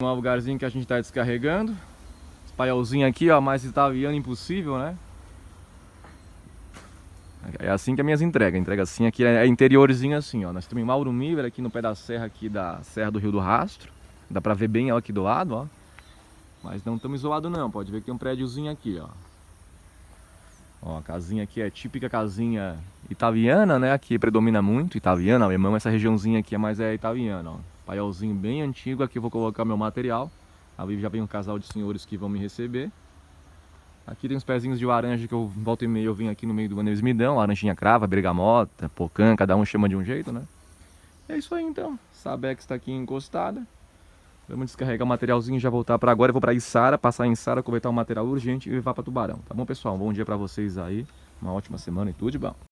Um lugarzinho que a gente tá descarregando. Esse paiolzinho aqui, ó, mais italiano impossível, né? É assim que é minhas entregas. Entrega assim aqui é interiorzinho assim, ó. Nós temos em Mauro Miller, aqui no pé da serra aqui da Serra do Rio do Rastro. Dá pra ver bem ela aqui do lado, ó. Mas não estamos isolados não, pode ver que tem um prédiozinho aqui, ó. Ó, a casinha aqui é típica casinha italiana, né? Aqui predomina muito, italiana, alemão, essa regiãozinha aqui é mais italiana, ó. Paiolzinho bem antigo, aqui eu vou colocar meu material. Ali já vem um casal de senhores que vão me receber. Aqui tem uns pezinhos de laranja que eu volta e meia eu venho aqui no meio do ano eles me dão. Laranjinha crava, bergamota, pocã, cada um chama de um jeito, né? É isso aí então. Sabex está aqui encostada. Vamos descarregar o materialzinho e já voltar para agora. Eu vou para Içara, passar em Içara, coletar o material urgente e levar para Tubarão. Tá bom, pessoal? Um bom dia para vocês aí. Uma ótima semana e tudo de bom.